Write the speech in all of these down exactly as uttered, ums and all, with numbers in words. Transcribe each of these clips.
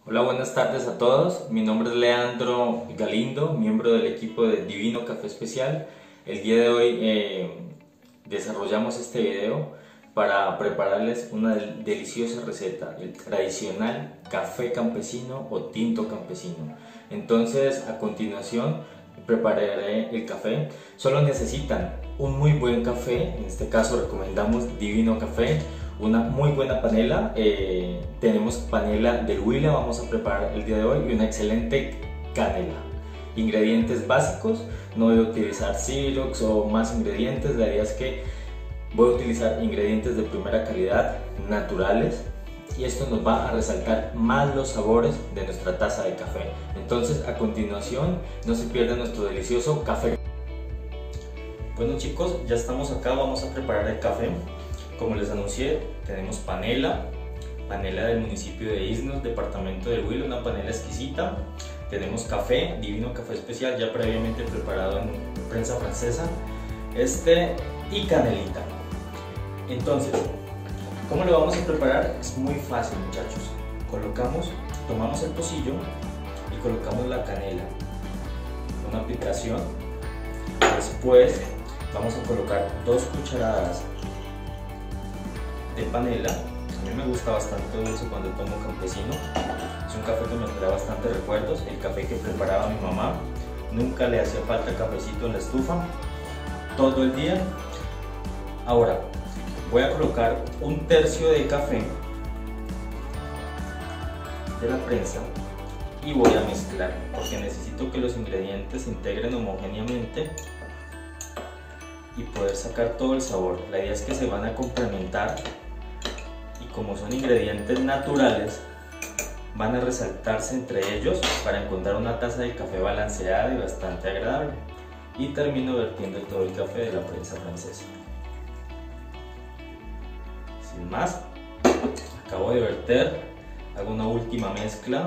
Hola, buenas tardes a todos. Mi nombre es Leandro Galindo, miembro del equipo de Divino Café Especial. El día de hoy eh, desarrollamos este video para prepararles una del- deliciosa receta, el tradicional café campesino o tinto campesino. Entonces, a continuación prepararé el café. Solo necesitan un muy buen café, en este caso recomendamos Divino Café, una muy buena panela, eh, tenemos panela del Huila, vamos a preparar el día de hoy, y una excelente canela. Ingredientes básicos: no voy a utilizar sirops o más ingredientes, la idea es que voy a utilizar ingredientes de primera calidad, naturales, y esto nos va a resaltar más los sabores de nuestra taza de café. Entonces, a continuación, no se pierda nuestro delicioso café. Bueno chicos, ya estamos acá, vamos a preparar el café. Como les anuncié, tenemos panela, panela del municipio de Isnos, departamento del Huila, una panela exquisita. Tenemos café, Divino Café Especial, ya previamente preparado en prensa francesa, este y canelita. Entonces, ¿cómo lo vamos a preparar? Es muy fácil, muchachos. Colocamos, tomamos el pocillo y colocamos la canela, una aplicación. Después vamos a colocar dos cucharadas de panela. A mí me gusta bastante dulce cuando tomo campesino. Es un café que me trae bastantes recuerdos. El café que preparaba mi mamá. Nunca le hacía falta cafecito en la estufa, todo el día. Ahora voy a colocar un tercio de café de la prensa y voy a mezclar porque necesito que los ingredientes se integren homogéneamente y poder sacar todo el sabor. La idea es que se van a complementar y, como son ingredientes naturales, van a resaltarse entre ellos para encontrar una taza de café balanceada y bastante agradable. Y termino vertiendo todo el café de la prensa francesa. Sin más, acabo de verter, hago una última mezcla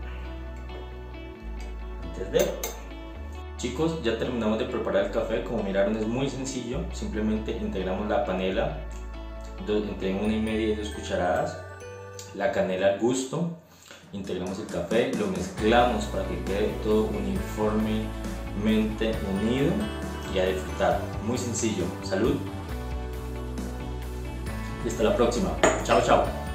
antes de... Chicos, ya terminamos de preparar el café. Como miraron, es muy sencillo. Simplemente integramos la panela, entre una y media y dos cucharadas, la canela al gusto, integramos el café, lo mezclamos para que quede todo uniformemente unido y a disfrutar. Muy sencillo. Salud y hasta la próxima. Chao, chao.